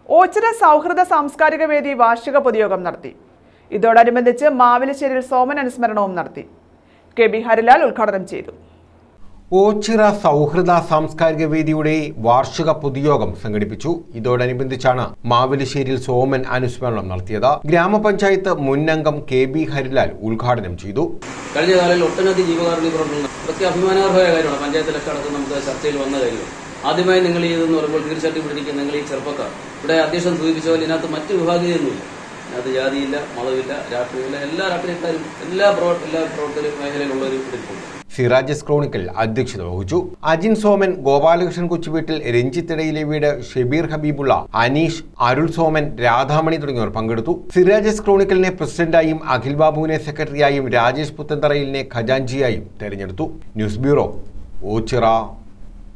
ഓച്ചിറ സൗഹൃദ സാംസ്കാരിക വേദി വാർഷിക പൊതുയോഗം നടത്തി. ഇതോടനുബന്ധിച്ച് മാവിലശ്ശേരിയിൽ സോമൻ അനുസ്മരണവും നടത്തി. കെ ബി ഹരിലാൽ ഉദ്ഘാടനം ചെയ്തു. ഓച്ചിറ സൗഹൃദ സാംസ്കാരിക വേദിയുടെ വാർഷിക പൊതുയോഗം സംഘടിപ്പിച്ചു. ഇതോടനുബന്ധിച്ചാണ് മാവിലശ്ശേരിയിൽ സോമൻ അനുസ്മരണം നടത്തിയത്. ഗ്രാമപഞ്ചായത്ത് മുൻ അംഗം കെ ബി ഹരിലാൽ ഉദ്ഘാടനം ചെയ്തു. കഴിഞ്ഞ കാലങ്ങളിൽ ഒട്ടനവധി ജീവകാരുണ്യ പ്രവർത്തനങ്ങൾ അതൊക്കെ അഭിമാനാർഹമായ കാര്യമാണ്. പഞ്ചായത്തിലൊക്കെ അടക്കം നമുക്ക് ചർച്ചയിൽ വന്ന കാര്യമാണ്. ആദ്യമായി നിങ്ങൾ ചെയ്തെന്ന് പറയുമ്പോൾ തീർച്ചയായിട്ടും ഇവിടെ നിങ്ങൾ ഈ ചെറുപ്പക്കാർ ഇവിടെ അധ്യക്ഷൻ സൂചിപ്പിച്ച പോലെ ഇതിനകത്ത് മറ്റ് വിഭാഗീയമൊന്നുമില്ല. ഇതിനകത്ത് ജാതിയില്ല, മതമില്ല, രാഷ്ട്രീയമില്ല. എല്ലാ രാഷ്ട്രീയക്കാരും എല്ലാ പ്രവർത്തന മേഖലയിലുള്ളവരും ഇവിടെ. സിറാജസ് ക്രോണിക്കൽ അധ്യക്ഷത വഹിച്ചു. അജിൻ സോമൻ, ഗോപാലകൃഷ്ണൻ കൊച്ചുവീട്ടിൽ, രഞ്ജിത്തിടയിലെ വീട്, ഷെബീർ ഹബീബുള്ള, അനീഷ്, അരുൾ സോമൻ, രാധാമണി തുടങ്ങിയവർ പങ്കെടുത്തു. സിറാജസ് ക്രോണിക്കലിനെ പ്രസിഡന്റായും അഖിൽ ബാബുവിനെ സെക്രട്ടറിയായും രാജേഷ് പുത്തന്തറയിലിനെ ഖജാൻജിയായും തെരഞ്ഞെടുത്തു. News bureau, Ochira.